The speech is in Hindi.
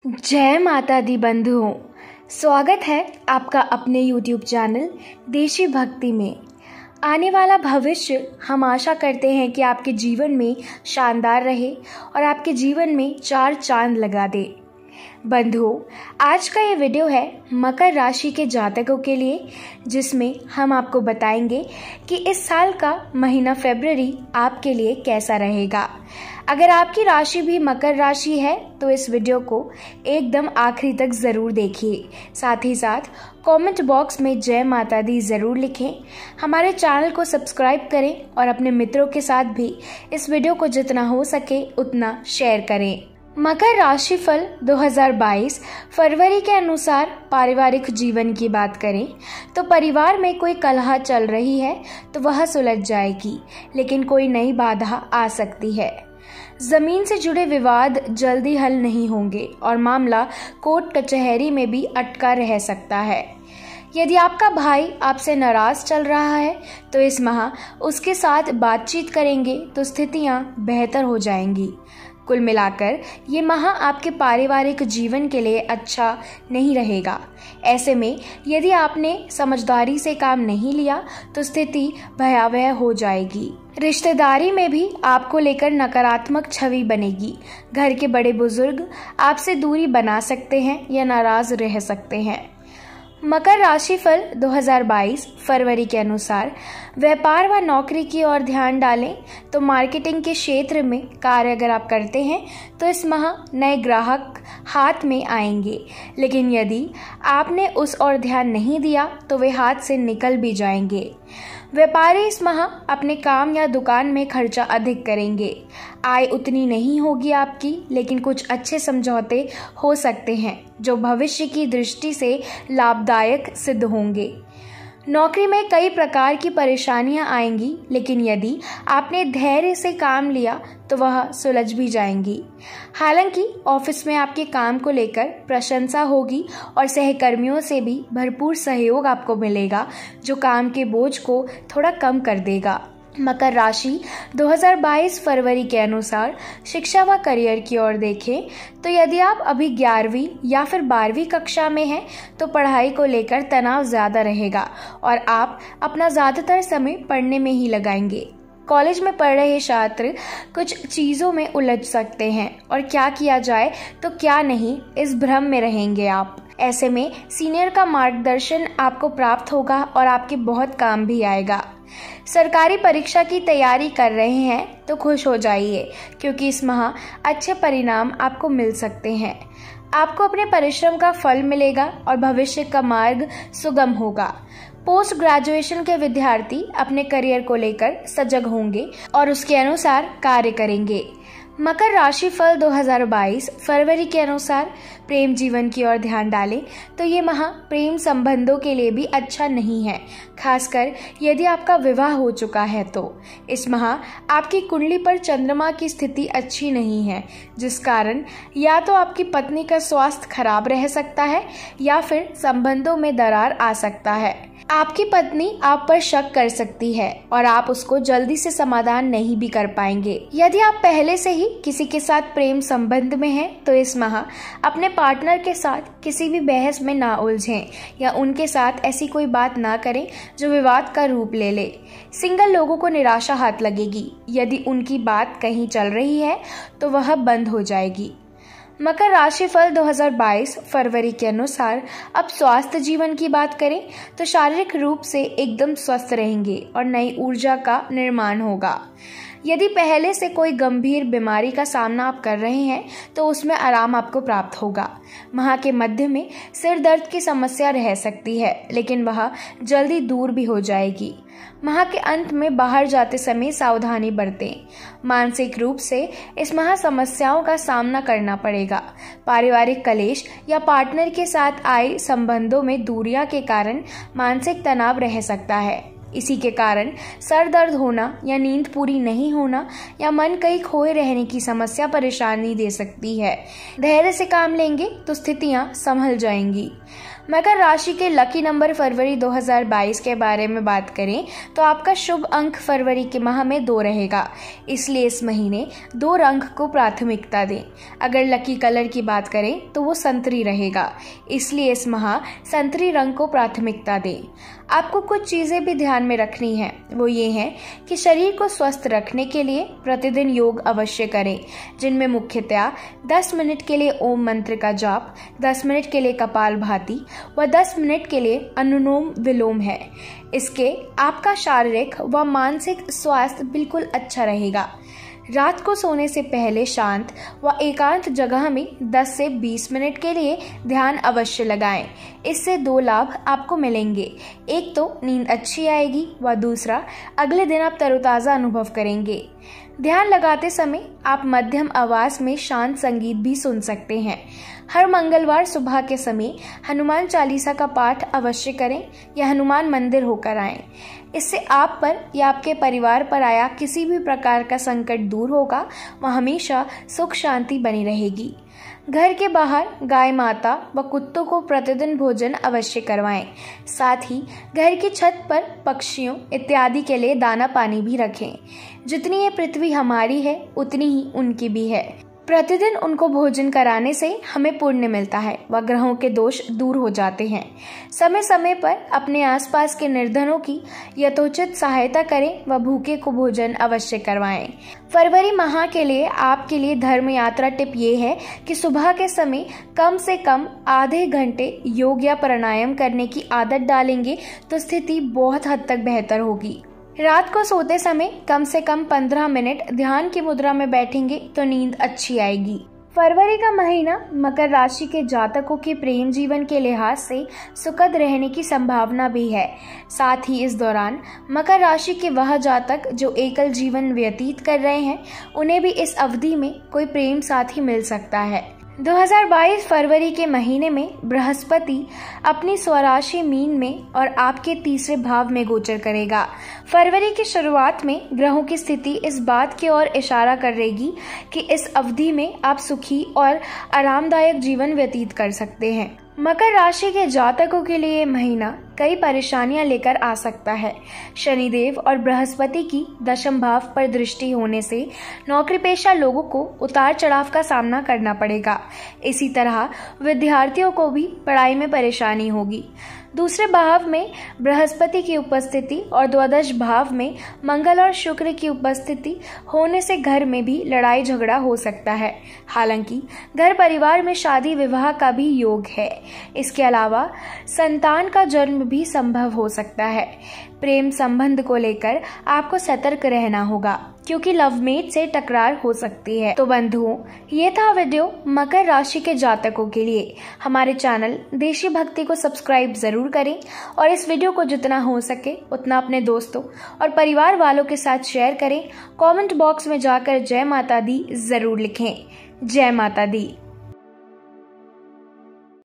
जय माता दी बंधुओं, स्वागत है आपका अपने YouTube चैनल देशी भक्ति में। आने वाला भविष्य हम आशा करते हैं कि आपके जीवन में शानदार रहे और आपके जीवन में 4 चांद लगा दे। बंधुओं, आज का ये वीडियो है मकर राशि के जातकों के लिए, जिसमें हम आपको बताएंगे कि इस साल का महीना फरवरी आपके लिए कैसा रहेगा। अगर आपकी राशि भी मकर राशि है तो इस वीडियो को एकदम आखिरी तक ज़रूर देखिए। साथ ही साथ कमेंट बॉक्स में जय माता दी ज़रूर लिखें। हमारे चैनल को सब्सक्राइब करें और अपने मित्रों के साथ भी इस वीडियो को जितना हो सके उतना शेयर करें। मकर राशि फल 2022 फरवरी के अनुसार पारिवारिक जीवन की बात करें तो परिवार में कोई कलह चल रही है तो वह सुलझ जाएगी, लेकिन कोई नई बाधा आ सकती है। जमीन से जुड़े विवाद जल्दी हल नहीं होंगे और मामला कोर्ट कचहरी में भी अटका रह सकता है। यदि आपका भाई आपसे नाराज चल रहा है तो इस माह उसके साथ बातचीत करेंगे तो स्थितियां बेहतर हो जाएंगी। कुल मिलाकर ये माह आपके पारिवारिक जीवन के लिए अच्छा नहीं रहेगा। ऐसे में यदि आपने समझदारी से काम नहीं लिया तो स्थिति भयावह हो जाएगी। रिश्तेदारी में भी आपको लेकर नकारात्मक छवि बनेगी। घर के बड़े बुजुर्ग आपसे दूरी बना सकते हैं या नाराज रह सकते हैं। मकर राशि फल 2022 फरवरी के अनुसार व्यापार व नौकरी की ओर ध्यान डालें तो मार्केटिंग के क्षेत्र में कार्य अगर आप करते हैं तो इस माह नए ग्राहक हाथ में आएंगे, लेकिन यदि आपने उस ओर ध्यान नहीं दिया तो वे हाथ से निकल भी जाएंगे। व्यापारी इस माह अपने काम या दुकान में खर्चा अधिक करेंगे। आय उतनी नहीं होगी आपकी, लेकिन कुछ अच्छे समझौते हो सकते हैं जो भविष्य की दृष्टि से लाभदायक सिद्ध होंगे। नौकरी में कई प्रकार की परेशानियां आएंगी, लेकिन यदि आपने धैर्य से काम लिया तो वह सुलझ भी जाएंगी। हालांकि ऑफिस में आपके काम को लेकर प्रशंसा होगी और सहकर्मियों से भी भरपूर सहयोग आपको मिलेगा, जो काम के बोझ को थोड़ा कम कर देगा। मकर राशि 2022 फरवरी के अनुसार शिक्षा व करियर की ओर देखें तो यदि आप अभी 11वीं या फिर 12वीं कक्षा में हैं तो पढ़ाई को लेकर तनाव ज़्यादा रहेगा और आप अपना ज़्यादातर समय पढ़ने में ही लगाएंगे। कॉलेज में पढ़ रहे छात्र कुछ चीज़ों में उलझ सकते हैं और क्या किया जाए तो क्या नहीं, इस भ्रम में रहेंगे आप। ऐसे में सीनियर का मार्गदर्शन आपको प्राप्त होगा और आपके बहुत काम भी आएगा। सरकारी परीक्षा की तैयारी कर रहे हैं तो खुश हो जाइए, क्योंकि इस माह अच्छे परिणाम आपको मिल सकते हैं। आपको अपने परिश्रम का फल मिलेगा और भविष्य का मार्ग सुगम होगा। पोस्ट ग्रेजुएशन के विद्यार्थी अपने करियर को लेकर सजग होंगे और उसके अनुसार कार्य करेंगे। मकर राशि फल 2022 फरवरी के अनुसार प्रेम जीवन की ओर ध्यान डालें तो ये माह प्रेम संबंधों के लिए भी अच्छा नहीं है, खासकर यदि आपका विवाह हो चुका है तो। इस माह आपकी कुंडली पर चंद्रमा की स्थिति अच्छी नहीं है, जिस कारण या तो आपकी पत्नी का स्वास्थ्य खराब रह सकता है या फिर संबंधों में दरार आ सकता है। आपकी पत्नी आप पर शक कर सकती है और आप उसको जल्दी से समाधान नहीं भी कर पाएंगे। यदि आप पहले से ही किसी के साथ प्रेम संबंध में हैं तो इस माह अपने पार्टनर के साथ किसी भी बहस में ना उलझें या उनके साथ ऐसी कोई बात ना करें जो विवाद का रूप ले ले। सिंगल लोगों को निराशा हाथ लगेगी। यदि उनकी बात कहीं चल रही है तो वह बंद हो जाएगी। मकर राशि फल 2022 फरवरी के अनुसार अब स्वास्थ्य जीवन की बात करें तो शारीरिक रूप से एकदम स्वस्थ रहेंगे और नई ऊर्जा का निर्माण होगा। यदि पहले से कोई गंभीर बीमारी का सामना आप कर रहे हैं तो उसमें आराम आपको प्राप्त होगा। माह के मध्य में सिर दर्द की समस्या रह सकती है, लेकिन वह जल्दी दूर भी हो जाएगी। माह के अंत में बाहर जाते समय सावधानी बरतें। मानसिक रूप से इस माह समस्याओं का सामना करना पड़ेगा। पारिवारिक कलेश या पार्टनर के साथ आए संबंधों में दूरियां के कारण मानसिक तनाव रह सकता है। इसी के कारण सर दर्द होना या नींद पूरी नहीं होना या मन कहीं खोए रहने की समस्या परेशानी दे सकती है। धैर्य से काम लेंगे तो स्थितियां संभल जाएंगी। मकर राशि के लकी नंबर फरवरी 2022 के बारे में बात करें तो आपका शुभ अंक फरवरी के माह में 2 रहेगा, इसलिए इस महीने 2 रंग को प्राथमिकता दें। अगर लकी कलर की बात करें तो वो संतरी रहेगा, इसलिए इस माह संतरी रंग को प्राथमिकता दें। आपको कुछ चीज़ें भी ध्यान में रखनी है, वो ये है कि शरीर को स्वस्थ रखने के लिए प्रतिदिन योग अवश्य करें, जिनमें मुख्यतया 10 मिनट के लिए ओम मंत्र का जाप, 10 मिनट के लिए कपालभाति व 10 मिनट के लिए अनुलोम विलोम है। इसके आपका शारीरिक व मानसिक स्वास्थ्य बिल्कुल अच्छा रहेगा। रात को सोने से पहले शांत व एकांत जगह में 10 से 20 मिनट के लिए ध्यान अवश्य लगाएं। इससे 2 लाभ आपको मिलेंगे। एक तो नींद अच्छी आएगी व दूसरा अगले दिन आप तरोताज़ा अनुभव करेंगे। ध्यान लगाते समय आप मध्यम आवाज में शांत संगीत भी सुन सकते हैं। हर मंगलवार सुबह के समय हनुमान चालीसा का पाठ अवश्य करें या हनुमान मंदिर होकर आएं। इससे आप पर या आपके परिवार पर आया किसी भी प्रकार का संकट दूर होगा व हमेशा सुख शांति बनी रहेगी। घर के बाहर गाय माता व कुत्तों को प्रतिदिन भोजन अवश्य करवाएं। साथ ही घर की छत पर पक्षियों इत्यादि के लिए दाना पानी भी रखें। जितनी ये पृथ्वी हमारी है उतनी ही उनकी भी है। प्रतिदिन उनको भोजन कराने से हमें पुण्य मिलता है व ग्रहों के दोष दूर हो जाते हैं। समय समय पर अपने आसपास के निर्धनों की यथोचित सहायता करें व भूखे को भोजन अवश्य करवाएं। फरवरी माह के लिए आपके लिए धर्म यात्रा टिप ये है कि सुबह के समय कम से कम आधे घंटे योग या प्राणायाम करने की आदत डालेंगे तो स्थिति बहुत हद तक बेहतर होगी। रात को सोते समय कम से कम 15 मिनट ध्यान की मुद्रा में बैठेंगे तो नींद अच्छी आएगी। फरवरी का महीना मकर राशि के जातकों के प्रेम जीवन के लिहाज से सुखद रहने की संभावना भी है। साथ ही इस दौरान मकर राशि के वह जातक जो एकल जीवन व्यतीत कर रहे हैं उन्हें भी इस अवधि में कोई प्रेम साथी मिल सकता है। 2022 फरवरी के महीने में बृहस्पति अपनी स्वराशि मीन में और आपके तीसरे भाव में गोचर करेगा। फरवरी की शुरुआत में ग्रहों की स्थिति इस बात की ओर इशारा करेगी कि इस अवधि में आप सुखी और आरामदायक जीवन व्यतीत कर सकते हैं। मकर राशि के जातकों के लिए महीना कई परेशानियां लेकर आ सकता है। शनिदेव और बृहस्पति की दशम भाव पर दृष्टि होने से नौकरी पेशा लोगों को उतार चढ़ाव का सामना करना पड़ेगा। इसी तरह विद्यार्थियों को भी पढ़ाई में परेशानी होगी। दूसरे भाव में बृहस्पति की उपस्थिति और द्वादश भाव में मंगल और शुक्र की उपस्थिति होने से घर में भी लड़ाई झगड़ा हो सकता है। हालांकि घर परिवार में शादी विवाह का भी योग है। इसके अलावा संतान का जन्म भी संभव हो सकता है। प्रेम संबंध को लेकर आपको सतर्क रहना होगा क्योंकि लवमेट से टकरार हो सकती है। तो बंधुओं, ये था वीडियो मकर राशि के जातकों के लिए। हमारे चैनल देशी भक्ति को सब्सक्राइब जरूर करें और इस वीडियो को जितना हो सके उतना अपने दोस्तों और परिवार वालों के साथ शेयर करें। कमेंट बॉक्स में जाकर जय माता दी जरूर लिखें। जय माता दी।